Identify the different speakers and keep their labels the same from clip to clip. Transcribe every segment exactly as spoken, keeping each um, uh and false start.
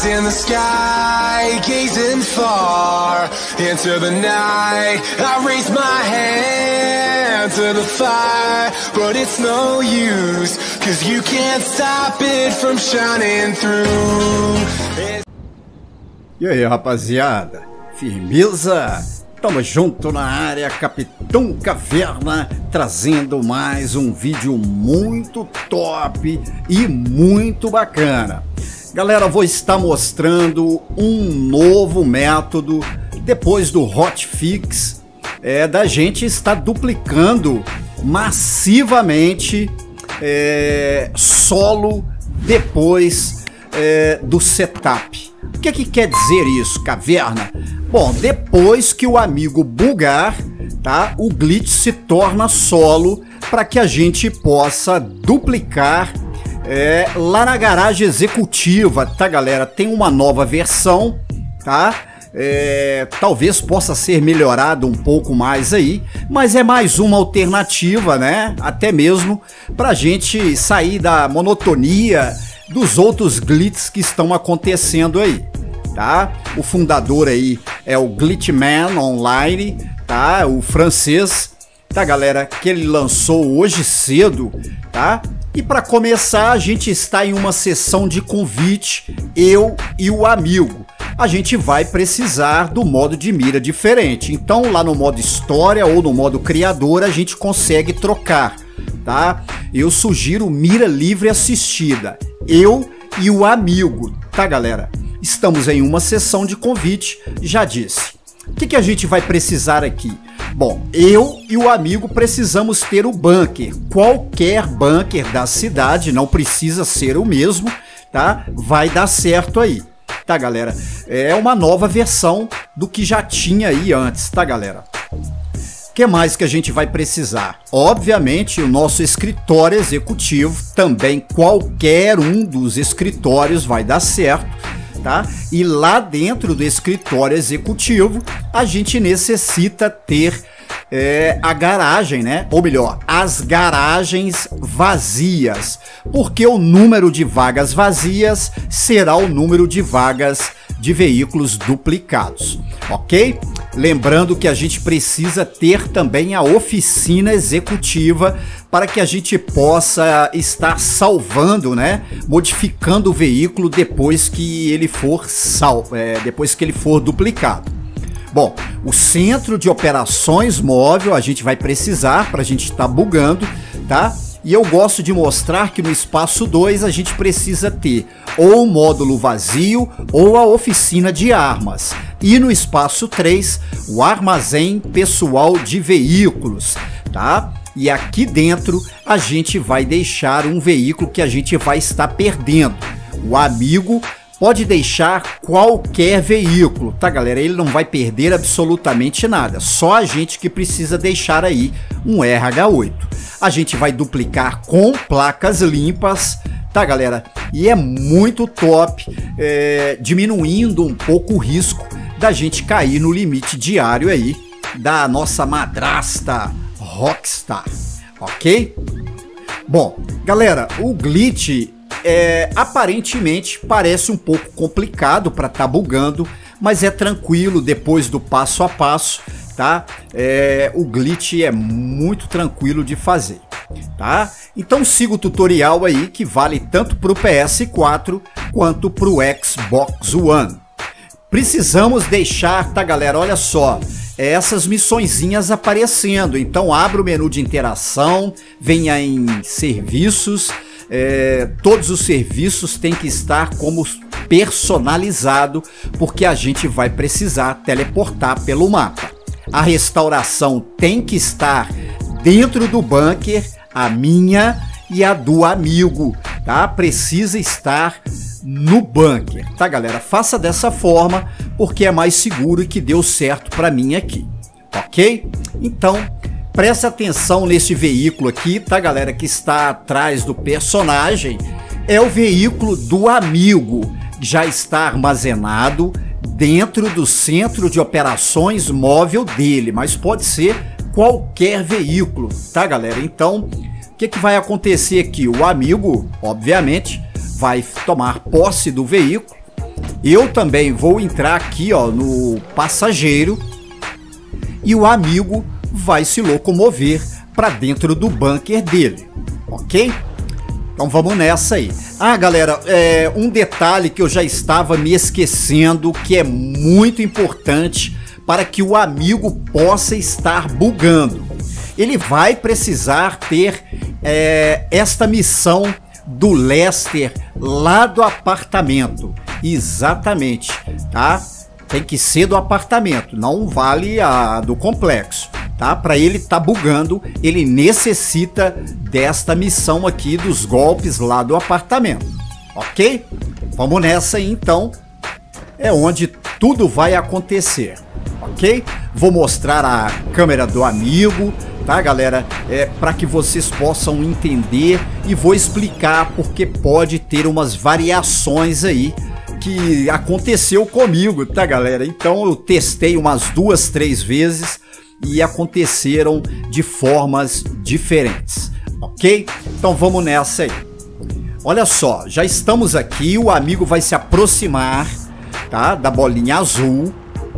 Speaker 1: eyes in the sky, gazing far into the night. I raise my hand to the fire, but it's no use, cause you can't stop it from shining through.
Speaker 2: E aí, rapaziada, firmeza? Tamo junto na área, Capitão Caverna, trazendo mais um vídeo muito top e muito bacana. Galera, vou estar mostrando um novo método depois do hotfix, é, da gente estar duplicando massivamente é, solo depois é, do setup. O que, que quer dizer isso, Caverna? Bom, depois que o amigo bugar, tá, o glitch se torna solo para que a gente possa duplicar é, lá na garagem executiva, tá, galera? Tem uma nova versão, tá? É, talvez possa ser melhorado um pouco mais aí, mas é mais uma alternativa, né? Até mesmo para a gente sair da monotonia dos outros glitches que estão acontecendo aí, tá? O fundador aí é o Glitchman Online, tá? O francês, tá, galera? Que ele lançou hoje cedo, tá? E para começar, a gente está em uma sessão de convite, eu e o amigo. A gente vai precisar do modo de mira diferente. Então, lá no modo história ou no modo criador, a gente consegue trocar, tá? Eu sugiro mira livre assistida. Eu e o amigo, tá, galera? Estamos em uma sessão de convite, já disse. O que, que a gente vai precisar aqui? Bom, eu e o amigo precisamos ter o bunker. Qualquer bunker da cidade, não precisa ser o mesmo, tá? Vai dar certo aí, tá, galera? É uma nova versão do que já tinha aí antes, tá, galera? O que mais que a gente vai precisar? Obviamente, o nosso escritório executivo, também qualquer um dos escritórios vai dar certo, tá? E lá dentro do escritório executivo, a gente necessita ter é, a garagem, né? Ou melhor, as garagens vazias, porque o número de vagas vazias será o número de vagas de veículos duplicados, ok? Lembrando que a gente precisa ter também a oficina executiva para que a gente possa estar salvando, né? Modificando o veículo depois que ele for sal, é, depois que ele for duplicado. Bom, o centro de operações móvel a gente vai precisar para a gente estar bugando, tá? E eu gosto de mostrar que no espaço dois a gente precisa ter ou o módulo vazio ou a oficina de armas. E no espaço três, o armazém pessoal de veículos, tá? E aqui dentro a gente vai deixar um veículo que a gente vai estar perdendo. O amigo pode deixar qualquer veículo, tá, galera? Ele não vai perder absolutamente nada. Só a gente que precisa deixar aí um R H oito. A gente vai duplicar com placas limpas, tá, galera? E é muito top, é, diminuindo um pouco o risco da gente cair no limite diário aí da nossa madrasta Rockstar, ok? Bom, galera, o glitch é, aparentemente parece um pouco complicado para estar bugando, mas é tranquilo depois do passo a passo, tá? É, o glitch é muito tranquilo de fazer, tá? Então siga o tutorial aí que vale tanto para o P S quatro quanto para o Xbox One. Precisamos deixar, tá, galera? Olha só, essas missõezinhas aparecendo. Então abra o menu de interação, venha em serviços. É, todos os serviços têm que estar como personalizado, porque a gente vai precisar teleportar pelo mapa. A restauração tem que estar dentro do bunker, a minha e a do amigo, tá? Precisa estar no bunker, tá, galera? Faça dessa forma porque é mais seguro e que deu certo para mim aqui, ok? Então, preste atenção nesse veículo aqui, tá, galera? Que está atrás do personagem. É o veículo do amigo. Já está armazenado dentro do centro de operações móvel dele, mas pode ser qualquer veículo, tá, galera? Então, o que, que vai acontecer aqui? O amigo, obviamente, vai tomar posse do veículo eu também vou entrar aqui, ó, no passageiro e o amigo vai se locomover para dentro do bunker dele, ok? Então vamos nessa aí. Ah, galera, é, um detalhe que eu já estava me esquecendo, que é muito importante para que o amigo possa estar bugando. Ele vai precisar ter é, esta missão do Lester lá do apartamento. Exatamente, tá? Tem que ser do apartamento, não vale a do complexo, tá? Para ele tá bugando, ele necessita desta missão aqui dos golpes lá do apartamento, ok? Vamos nessa aí, então, é onde tudo vai acontecer, ok? Vou mostrar a câmera do amigo, tá, galera? É para que vocês possam entender e vou explicar porque pode ter umas variações aí que aconteceu comigo, tá, galera? Então eu testei umas duas, três vezes e aconteceram de formas diferentes, ok? Então vamos nessa aí. Olha só, já estamos aqui, o amigo vai se aproximar, tá, da bolinha azul.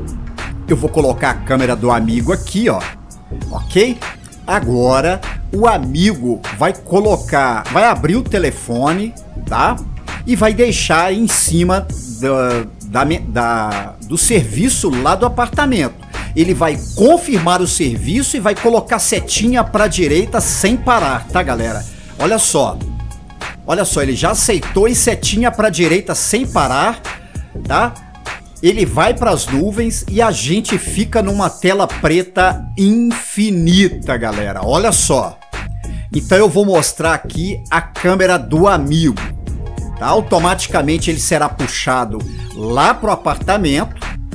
Speaker 2: Eu vou colocar a câmera do amigo aqui, ó, ok? Agora o amigo vai colocar, vai abrir o telefone, tá? E vai deixar em cima da, da, da, do serviço lá do apartamento. Ele vai confirmar o serviço e vai colocar setinha para a direita sem parar, tá, galera? Olha só. Olha só, ele já aceitou e setinha para a direita sem parar, tá? Ele vai para as nuvens e a gente fica numa tela preta infinita, galera. Olha só. Então eu vou mostrar aqui a câmera do amigo. Tá? Automaticamente ele será puxado lá pro apartamento,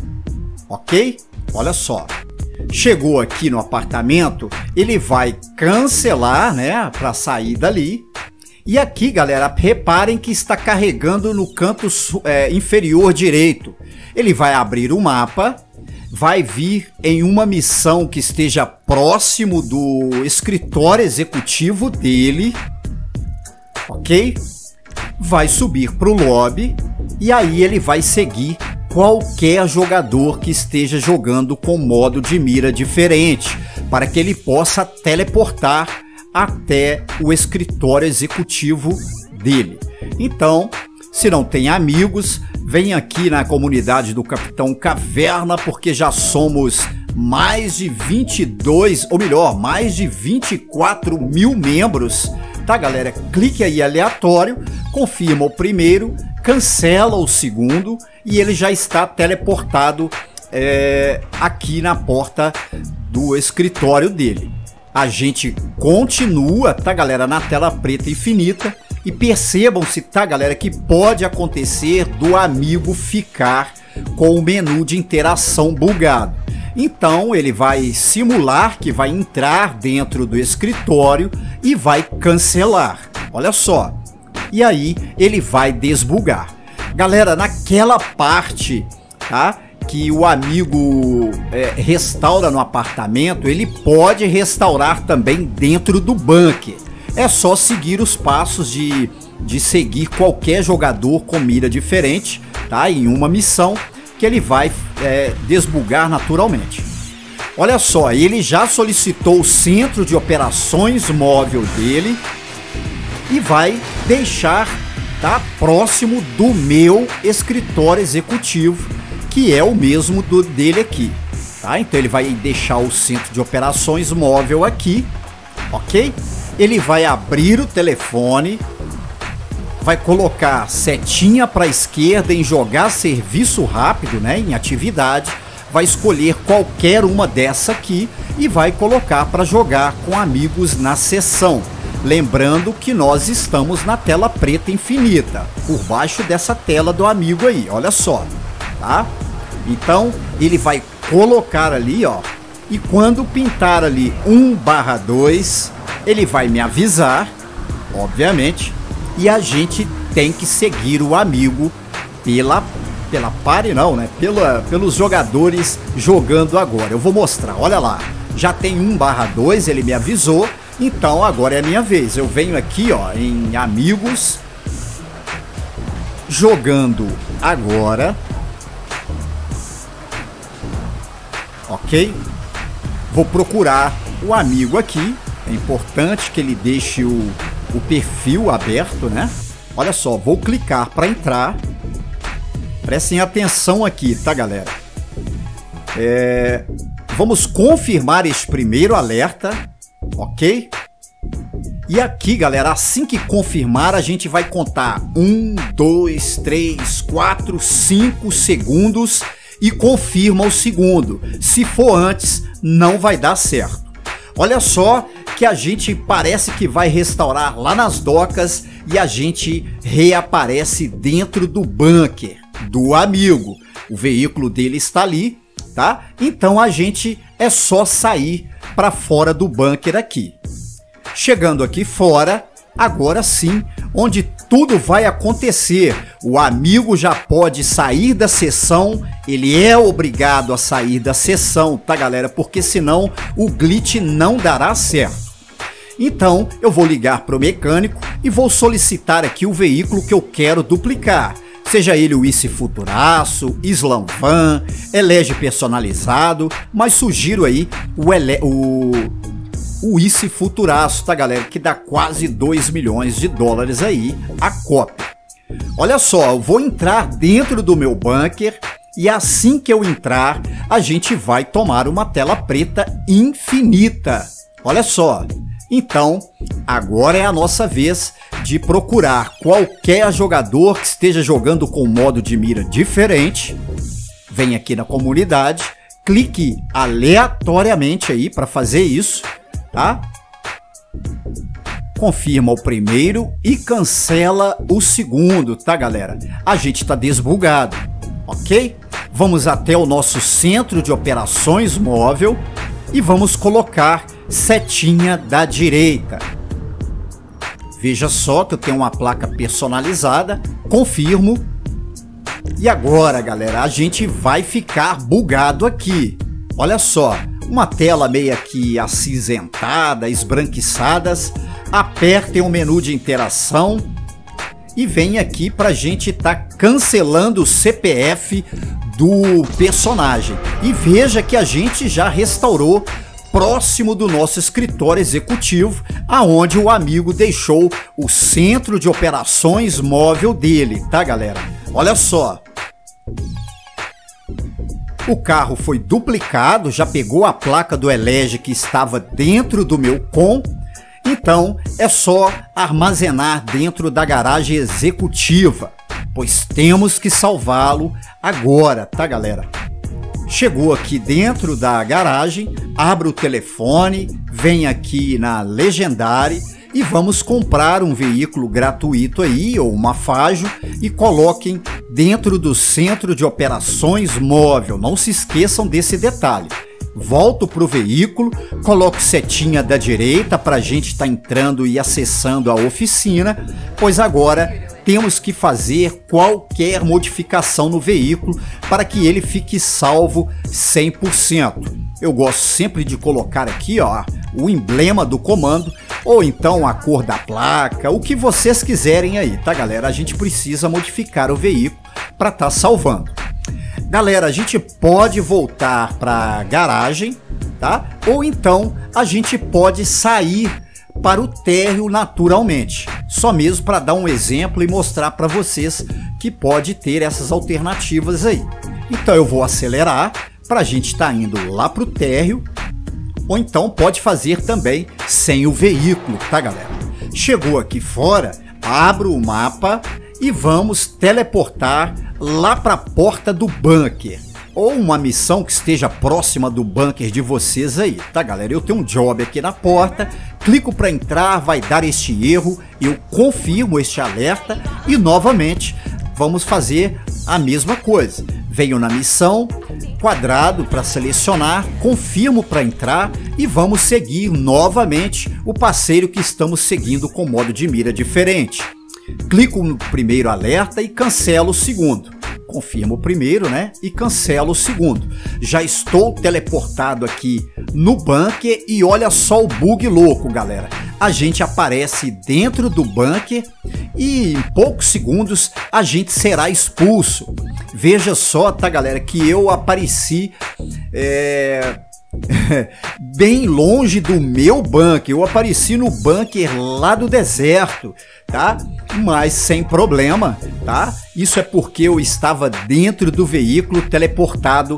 Speaker 2: ok? Olha só, chegou aqui no apartamento, ele vai cancelar, né, para sair dali. E aqui, galera, reparem que está carregando no canto é, inferior direito. Ele vai abrir o mapa, vai vir em uma missão que esteja próximo do escritório executivo dele, ok? Vai subir para o lobby e aí ele vai seguir qualquer jogador que esteja jogando com modo de mira diferente, para que ele possa teleportar até o escritório executivo dele. Então, se não tem amigos, vem aqui na comunidade do Capitão Caverna, porque já somos mais de vinte e dois, ou melhor, mais de vinte e quatro mil membros. Tá, galera? Clique aí aleatório, confirma o primeiro, cancela o segundo e ele já está teleportado é, aqui na porta do escritório dele. A gente continua, tá, galera, na tela preta infinita e percebam-se, tá, galera, que pode acontecer do amigo ficar com o menu de interação bugado. Então ele vai simular que vai entrar dentro do escritório e vai cancelar. Olha só. E aí ele vai desbugar. Galera, naquela parte, tá, que o amigo é, restaura no apartamento, ele pode restaurar também dentro do bunker. É só seguir os passos de, de seguir qualquer jogador com mira diferente, tá, em uma missão, que ele vai é, desbugar naturalmente. Olha só, ele já solicitou o centro de operações móvel dele e vai deixar, tá, próximo do meu escritório executivo, que é o mesmo do dele aqui, tá? Então ele vai deixar o centro de operações móvel aqui, ok? Ele vai abrir o telefone, vai colocar setinha para a esquerda em jogar serviço rápido, né, em atividade, vai escolher qualquer uma dessa aqui e vai colocar para jogar com amigos na sessão. Lembrando que nós estamos na tela preta infinita, por baixo dessa tela do amigo aí, olha só, tá? Então ele vai colocar ali, ó, e quando pintar ali um barra dois, ele vai me avisar, obviamente, e a gente tem que seguir o amigo pela, pela party não, né? Pela, pelos jogadores jogando agora. Eu vou mostrar, olha lá. Já tem um barra dois, ele me avisou, então agora é a minha vez. Eu venho aqui, ó, em amigos, jogando agora. Ok? Vou procurar o amigo aqui. É importante que ele deixe o, o perfil aberto, né? Olha só, vou clicar para entrar. Prestem atenção aqui, tá, galera? É, vamos confirmar esse primeiro alerta, ok? E aqui, galera, assim que confirmar, a gente vai contar um, dois, três, quatro, cinco segundos e confirma o segundo. Se for antes, não vai dar certo. Olha só que a gente parece que vai restaurar lá nas docas e a gente reaparece dentro do bunker do amigo. O veículo dele está ali, tá? Então a gente é só sair para fora do bunker aqui. Chegando aqui fora, agora sim, onde tudo vai acontecer. O amigo já pode sair da sessão, ele é obrigado a sair da sessão, tá, galera? Porque senão o glitch não dará certo. Então eu vou ligar para o mecânico e vou solicitar aqui o veículo que eu quero duplicar. Seja ele o Easy Futuraço, Slam Van, Elege personalizado, mas sugiro aí o, ele o, o Easy Futuraço, tá, galera? Que dá quase dois milhões de dólares aí a cópia. Olha só, eu vou entrar dentro do meu bunker e assim que eu entrar, a gente vai tomar uma tela preta infinita. Olha só. Então, agora é a nossa vez de procurar qualquer jogador que esteja jogando com modo de mira diferente. Vem aqui na comunidade, clique aleatoriamente aí para fazer isso, tá? Confirma o primeiro e cancela o segundo, tá, galera? A gente tá desbugado, ok? Vamos até o nosso centro de operações móvel e vamos colocar setinha da direita. Veja só que eu tenho uma placa personalizada, confirmo. E agora, galera, a gente vai ficar bugado aqui. Olha só, uma tela meio aqui acinzentada, esbranquiçadas. Apertem o menu de interação e vem aqui para a gente estar tá cancelando o C P F do personagem. E veja que a gente já restaurou próximo do nosso escritório executivo, aonde o amigo deixou o centro de operações móvel dele, tá, galera? Olha só. O carro foi duplicado, já pegou a placa do Elege que estava dentro do meu com, então é só armazenar dentro da garagem executiva, pois temos que salvá-lo agora, tá, galera? Chegou aqui dentro da garagem, abre o telefone, vem aqui na Legendary e vamos comprar um veículo gratuito aí, ou uma Fajo, e coloquem dentro do centro de operações móvel. Não se esqueçam desse detalhe. Volto para o veículo, coloco setinha da direita para a gente estar tá entrando e acessando a oficina, pois agora temos que fazer qualquer modificação no veículo para que ele fique salvo cem por cento. Eu gosto sempre de colocar aqui, ó, o emblema do comando ou então a cor da placa, o que vocês quiserem aí, tá, galera? A gente precisa modificar o veículo para estar tá salvando. Galera, a gente pode voltar para a garagem, tá? Ou então a gente pode sair para o térreo naturalmente. Só mesmo para dar um exemplo e mostrar para vocês que pode ter essas alternativas aí. Então eu vou acelerar para a gente estar tá indo lá para o térreo, ou então pode fazer também sem o veículo, tá, galera? Chegou aqui fora, abro o mapa e vamos teleportar lá para a porta do bunker, ou uma missão que esteja próxima do bunker de vocês aí, tá, galera? Eu tenho um job aqui na porta, clico para entrar, vai dar este erro, eu confirmo este alerta e novamente vamos fazer a mesma coisa. Venho na missão, quadrado para selecionar, confirmo para entrar e vamos seguir novamente o parceiro que estamos seguindo com modo de mira diferente. Clico no primeiro alerta e cancelo o segundo. Confirmo o primeiro, né? E cancelo o segundo. Já estou teleportado aqui no bunker e olha só o bug louco, galera. a gente aparece dentro do bunker e em poucos segundos a gente será expulso. Veja só, tá, galera, que eu apareci é, bem longe do meu bunker. Eu apareci no bunker lá do deserto, tá? Mas sem problema, tá? Isso é porque eu estava dentro do veículo, teleportado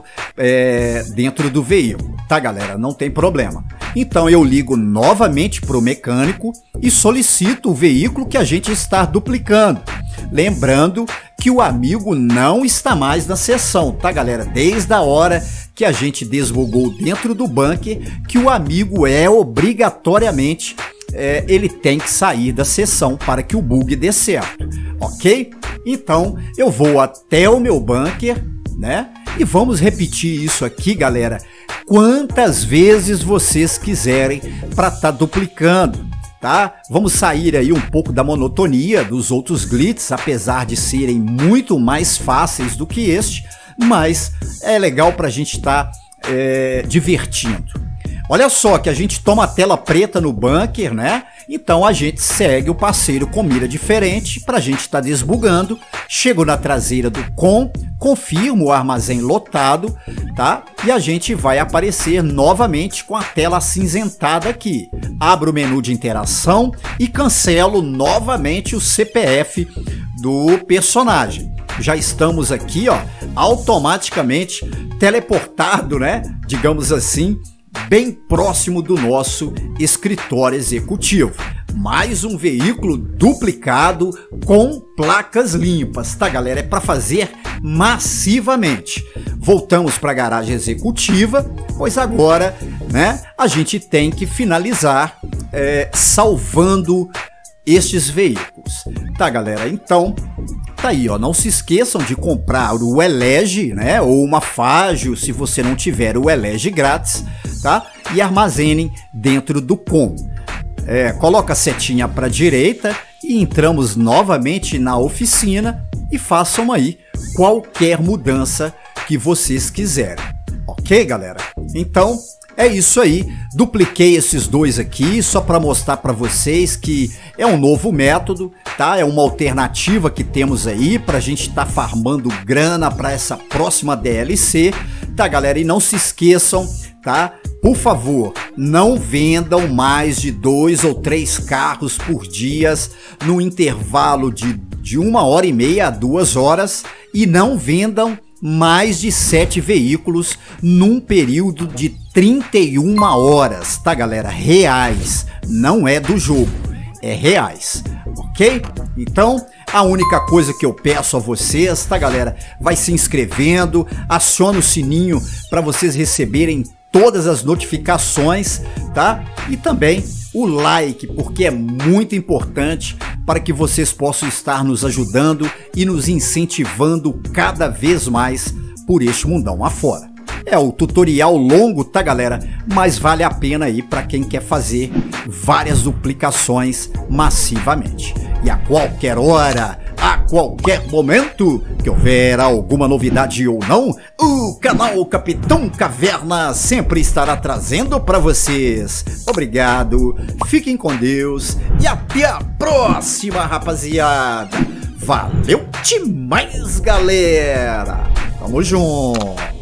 Speaker 2: é, dentro do veículo, tá, galera? Não tem problema. Então eu ligo novamente para o mecânico e solicito o veículo que a gente está duplicando. Lembrando que o amigo não está mais na sessão, tá, galera? Desde a hora que a gente desbugou dentro do bunker, que o amigo é obrigatoriamente, é, ele tem que sair da sessão para que o bug dê certo, ok? Então eu vou até o meu bunker, né? E vamos repetir isso aqui, galera, quantas vezes vocês quiserem para estar tá duplicando, tá? Vamos sair aí um pouco da monotonia dos outros glitches, apesar de serem muito mais fáceis do que este, mas é legal para a gente estar tá, é, divertindo. Olha só que a gente toma a tela preta no bunker, né? Então a gente segue o parceiro com mira diferente para a gente estar tá desbugando. Chego na traseira do com, confirmo o armazém lotado, tá? E a gente vai aparecer novamente com a tela acinzentada aqui. Abro o menu de interação e cancelo novamente o C P F do personagem. Já estamos aqui, ó, automaticamente teleportado, né? Digamos assim, bem próximo do nosso escritório executivo. Mais um veículo duplicado com placas limpas, tá, galera? É para fazer massivamente. Voltamos para a garagem executiva, pois agora, né, a gente tem que finalizar é, salvando estes veículos, tá, galera? Então, tá aí, ó, não se esqueçam de comprar o Elege, né, ou uma Fágio, se você não tiver o Elege grátis, tá? E armazenem dentro do com. É, coloca a setinha para a direita e entramos novamente na oficina e façam aí qualquer mudança que vocês quiserem, ok, galera? Então é isso aí, dupliquei esses dois aqui só para mostrar para vocês que é um novo método, tá? É uma alternativa que temos aí para a gente estar tá farmando grana para essa próxima D L C, tá, galera? E não se esqueçam, tá? Por favor, não vendam mais de dois ou três carros por dia no intervalo de, de uma hora e meia a duas horas e não vendam mais de sete veículos num período de trinta e uma horas, tá, galera? Reais, não é do jogo, é reais, ok? Então, a única coisa que eu peço a vocês, tá, galera? Vai se inscrevendo, aciona o sininho para vocês receberem todas as notificações, tá? E também o like, porque é muito importante para que vocês possam estar nos ajudando e nos incentivando cada vez mais por este mundão afora. É o tutorial longo, tá, galera? Mas vale a pena aí para quem quer fazer várias duplicações massivamente. E a qualquer hora, a qualquer momento que houver alguma novidade ou não, o canal Capitão Caverna sempre estará trazendo para vocês. Obrigado, fiquem com Deus e até a próxima, rapaziada. Valeu demais, galera. Tamo junto.